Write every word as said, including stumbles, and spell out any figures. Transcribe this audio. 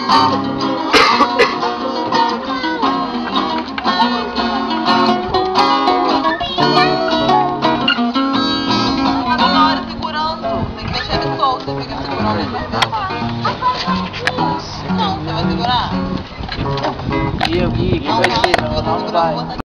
E eu vi que vai ser, não vai.